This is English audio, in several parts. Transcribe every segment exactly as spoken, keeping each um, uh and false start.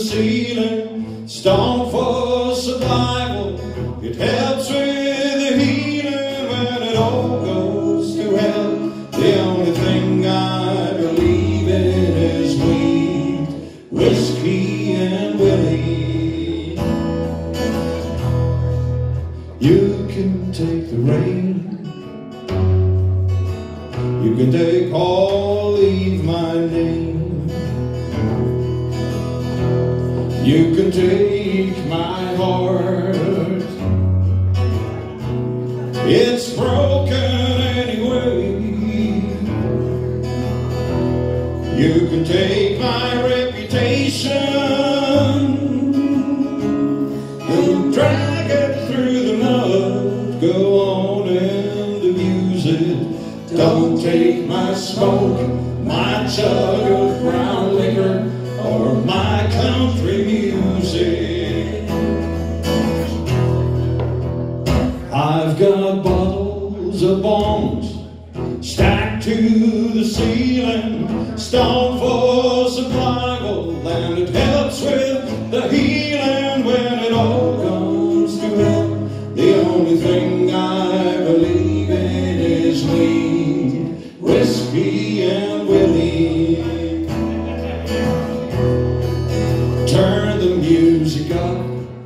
ceiling, stone for survival. It helps with the healing when it all goes to hell. The only thing I believe in is weed, whiskey, and Willie. You can take the rain, you can take all, leave my name. You can take my heart, it's broken anyway. You can take my reputation and drag it through the mud. Go on and abuse it. Don't take my smoke, my jug of brown liquor, or my country music. I've got bottles of bombs stacked to the ceiling, stone for survival, and it helps with the healing when it all comes to hell. The only thing I believe in is weed, whiskey, and Willie. Turn the music up,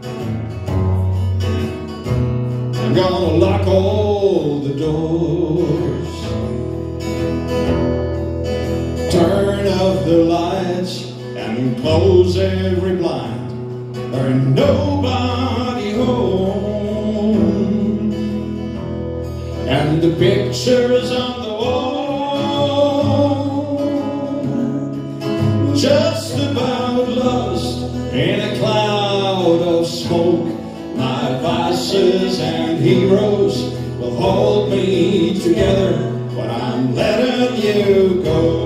I'm gonna lock all the doors. Turn up the lights and close every blind. There ain't nobody home, and the pictures on the wall just about lost in a cloud of smoke. My vices and heroes will hold me together when I'm letting you go.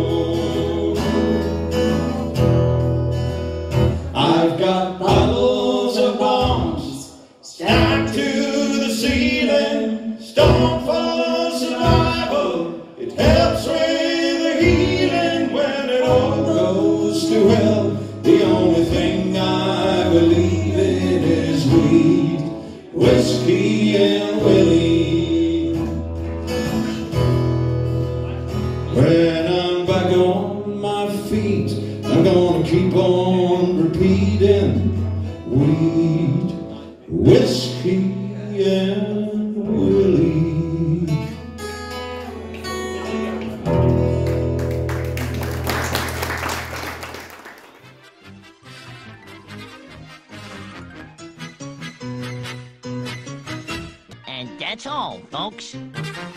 I've got bottles of bombs stacked to the ceiling, stone for survival. It helps with the healing when it all goes to hell. The only thing I believe in is weed, whiskey, and Willie. When I'm back on my feet, I'm gonna keep on repeating weed, whiskey, and Willie. And that's all, folks.